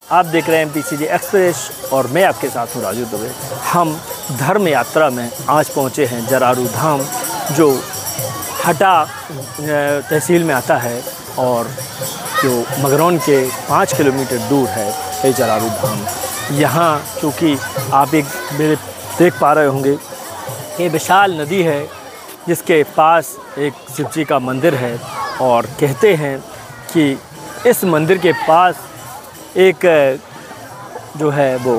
आप देख रहे हैं MPCJ एक्सप्रेस और मैं आपके साथ हूँ राजू दुबे। हम धर्म यात्रा में आज पहुँचे हैं जरारू धाम, जो हटा तहसील में आता है और जो मगरौन के 5 किलोमीटर दूर है ये जरारू धाम। यहाँ चूँकि आप एक मेरे देख पा रहे होंगे, ये विशाल नदी है जिसके पास एक शिव जी का मंदिर है और कहते हैं कि इस मंदिर के पास एक जो है वो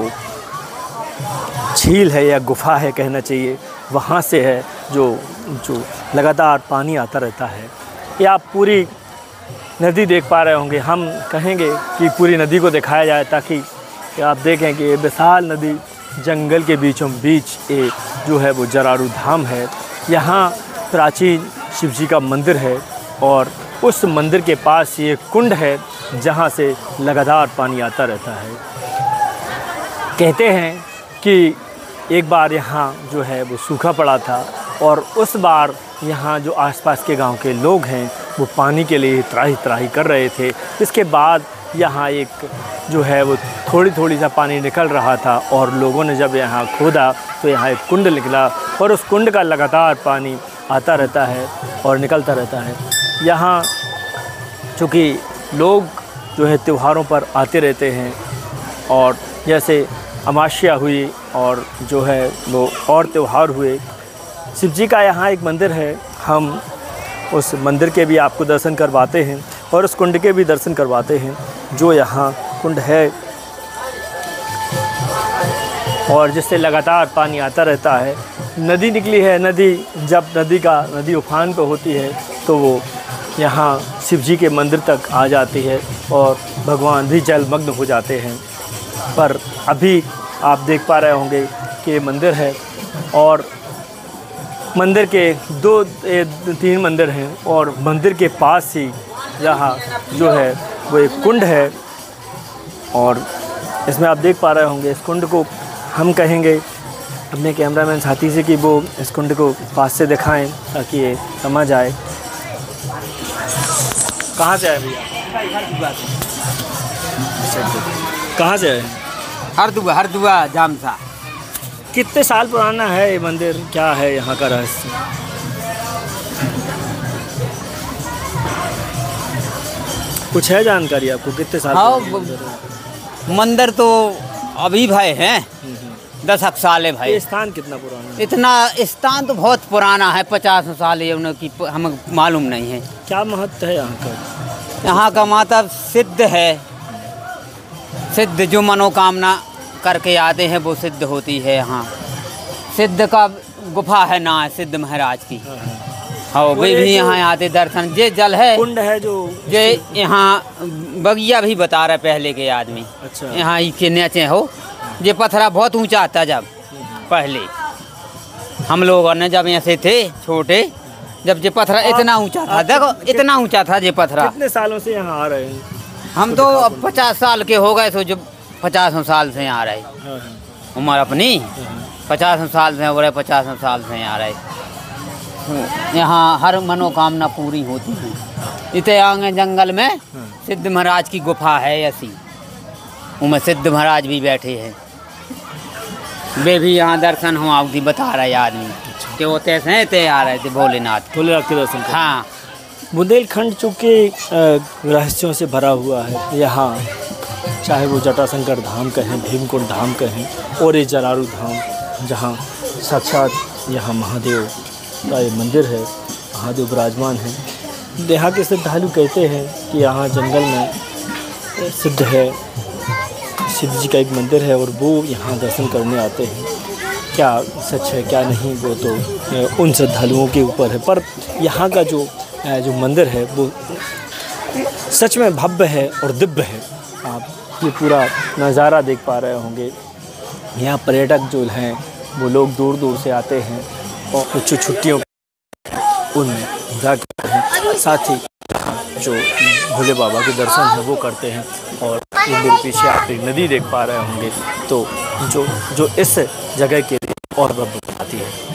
झील है या गुफा है कहना चाहिए, वहाँ से है जो लगातार पानी आता रहता है। ये आप पूरी नदी देख पा रहे होंगे। हम कहेंगे कि पूरी नदी को दिखाया जाए ताकि आप देखें कि ये विशाल नदी जंगल के बीचों बीच ये जो है वो जरारू धाम है। यहाँ प्राचीन शिव जी का मंदिर है और उस मंदिर के पास ये कुंड है जहाँ से लगातार पानी आता रहता है। कहते हैं कि एक बार यहाँ जो है वो सूखा पड़ा था और उस बार यहाँ जो आसपास के गांव के लोग हैं वो पानी के लिए त्राही कर रहे थे। इसके बाद यहाँ एक जो है वो थोड़ी सा पानी निकल रहा था और लोगों ने जब यहाँ खोदा तो यहाँ एक कुंड निकला और उस कुंड का लगातार पानी आता रहता है और निकलता रहता है। यहाँ चूँकि लोग जो है त्योहारों पर आते रहते हैं और जैसे अमावस्या हुई और जो है वो और त्यौहार हुए, शिव जी का यहाँ एक मंदिर है। हम उस मंदिर के भी आपको दर्शन करवाते हैं और उस कुंड के भी दर्शन करवाते हैं जो यहाँ कुंड है और जिससे लगातार पानी आता रहता है। नदी निकली है, जब नदी उफान पे होती है तो वो यहाँ शिव जी के मंदिर तक आ जाती है और भगवान भी जलमग्न हो जाते हैं। पर अभी आप देख पा रहे होंगे कि मंदिर है और मंदिर के 2-3 मंदिर हैं और मंदिर के पास ही यहाँ जो है वो एक कुंड है और इसमें आप देख पा रहे होंगे इस कुंड को हम कहेंगे अपने कैमरामैन साथी से कि वो इस कुंड को पास से दिखाएं ताकि ये समझ आए। कहाँ से आए भैया? कहाँ से आए? हरदुआ जामसा। कितने साल पुराना है ये मंदिर? क्या है यहाँ का रहस्य? कुछ है जानकारी आपको? कितने साल? हाँ, मंदिर तो अभी भाई हैं 10 साल है भाई। ये स्थान कितना पुराना है? इतना स्थान तो बहुत पुराना है, 50 साल है उनकी, हमें मालूम नहीं है। क्या महत्व है यहाँ का? यहाँ का मतलब सिद्ध है, सिद्ध जो मनोकामना करके आते हैं वो सिद्ध होती है। यहाँ सिद्ध का गुफा है ना, सिद्ध महाराज की। हाँ, वे भी यहाँ आते दर्शन। ये जल है, कुंड है जो ये यहाँ बगिया भी बता रहे पहले के आदमी। अच्छा। यहाँ के नीचे हो ये पत्थरा बहुत ऊंचा था जब पहले हम लोगों ने जब यहाँ से थे छोटे, जब ये पत्थरा इतना ऊंचा था, देखो इतना ऊंचा था ये पत्थरा। कितने सालों से यहाँ आ रहे हैं? हम तो अब 50 साल के हो गए, तो जो 50 साल से यहाँ रहे, उम्र अपनी 50 साल से हो रहे, 50 साल से यहाँ रहे। यहाँ हर मनोकामना पूरी होती है। इतने आगे जंगल में सिद्ध महाराज की गुफा है ऐसी, उनमें सिद्ध महाराज भी बैठे हैं। वे भी यहाँ दर्शन हम आउगी बता रहे आदमी कि वो तैसे ते आ रहे थे भोलेनाथ के दर्शन। हाँ, बुंदेलखंड चूँकि रहस्यों से भरा हुआ है। यहाँ चाहे वो जटाशंकर धाम कहें, भीमकुंड धाम कहें और ये जरारू धाम जहाँ साक्षात यहाँ महादेव का ये मंदिर है, महादेव विराजमान है। यहाँ के श्रद्धालु कहते हैं कि यहाँ जंगल में सिद्ध है, शिव जी का एक मंदिर है और वो यहाँ दर्शन करने आते हैं। क्या सच है क्या नहीं वो तो उन श्रद्धालुओं के ऊपर है, पर यहाँ का जो मंदिर है वो सच में भव्य है और दिव्य है। आप ये पूरा नज़ारा देख पा रहे होंगे। यहाँ पर्यटक जो हैं वो लोग दूर दूर से आते हैं और कुछ छुट्टियों उन जाते हैं, साथ ही जो भोले बाबा के दर्शन है वो करते हैं। और मेरे पीछे आप एक नदी देख पा रहे होंगे तो जो इस जगह के लिए और भव्य बनाती है।